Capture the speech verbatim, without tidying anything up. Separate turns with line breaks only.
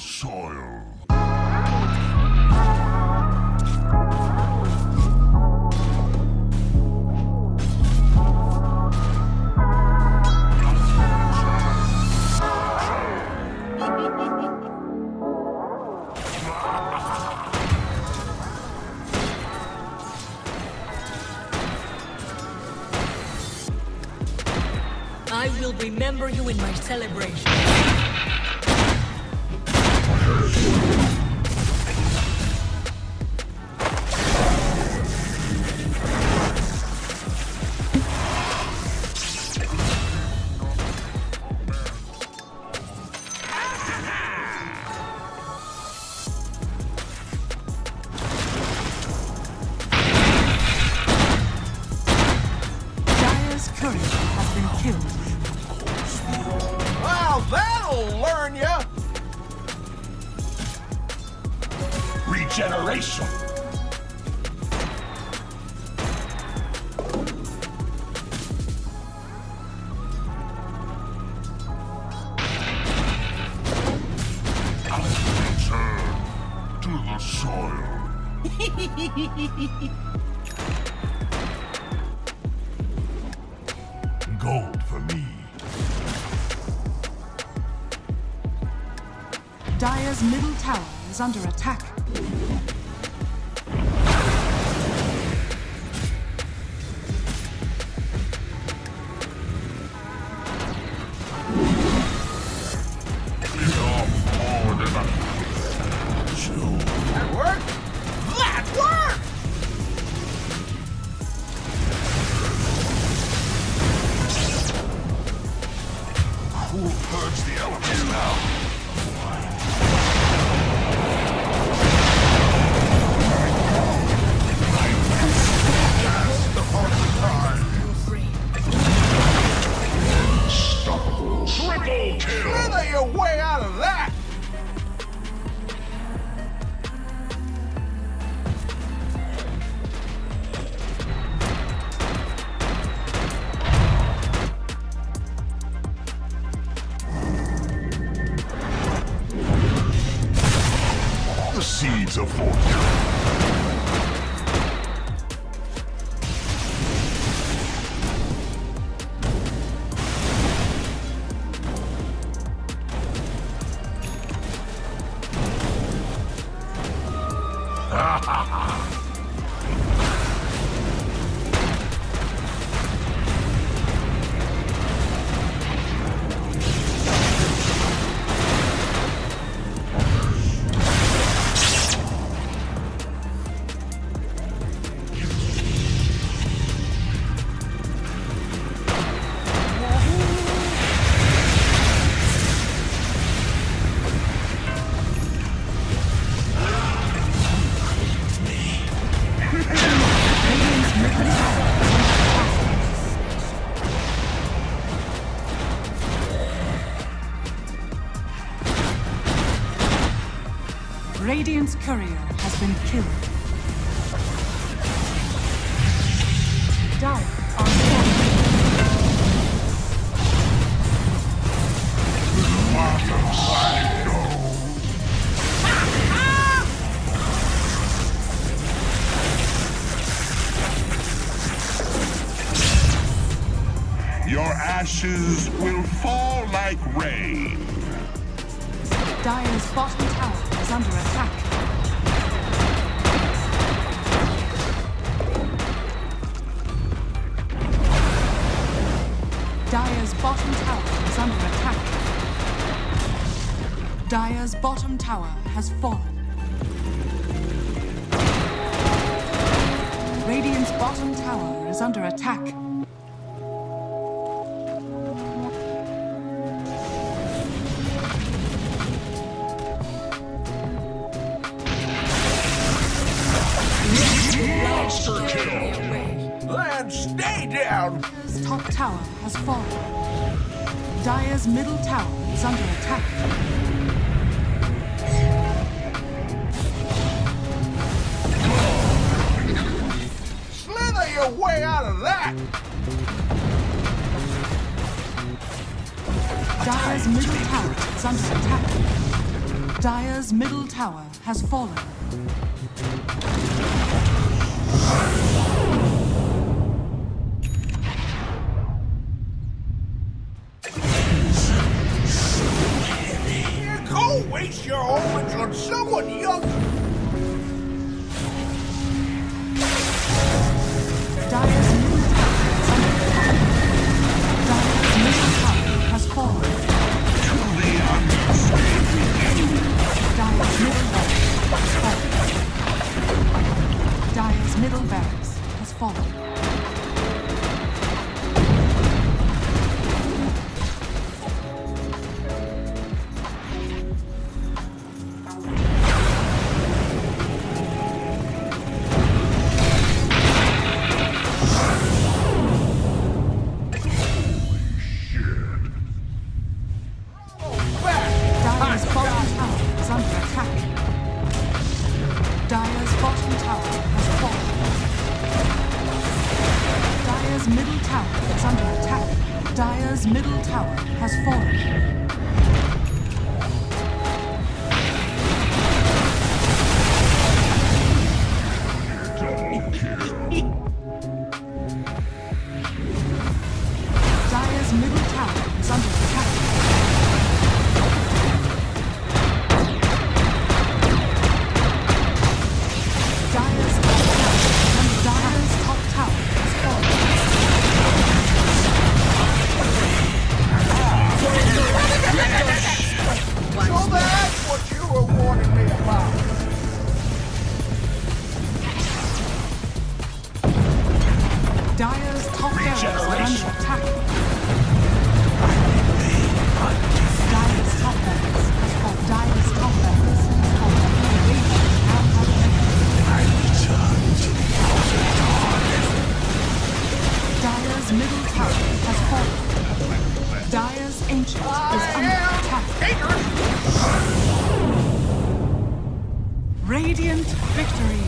soil.
I will remember you in my celebration.
Dire's courier has been killed.
Well, that'll learn ya!
Regeneration. I return to the soil. Gold for me.
Dire's middle tower is under attack.
That worked? That worked!
Who purge the elements now? Unstoppable. Triple kill.
Slither your way out of that!
The seeds of fortune. Ha ha ha!
Radiant's courier has been killed. Dire are
Your ashes will fall like rain.
Dire's bottom tower is under attack. Dire's bottom tower is under attack. Dire's bottom tower has fallen. Radiant's bottom tower is under attack.
Monster kill.
Then stay down!
Dire's top tower has fallen. Dire's middle tower is under attack.
Slither your way out of that!
Dire's middle tower is under attack. Dire's middle tower has fallen.
Go waste your homage on someone younger.
Dire's middle tower is under attack. Dire's middle tower has fallen.
To the unstable.
Dire's middle barracks has fallen. Dire's middle barracks has fallen. Dire's bottom tower is under attack. Dire's bottom tower has fallen. Dire's middle tower is under attack. Dire's middle tower has fallen. Dire's middle tower is under attack. Dire's top tower and Dire's top tower has fallen.
So that's what you were warning me about.
Dire's top barracks are under attack. Dire's top barracks has fallen. Dire's top barracks has fallen. Radiant now have Dire's middle tower has fallen. Dire's ancient is under attack. Radiant victory.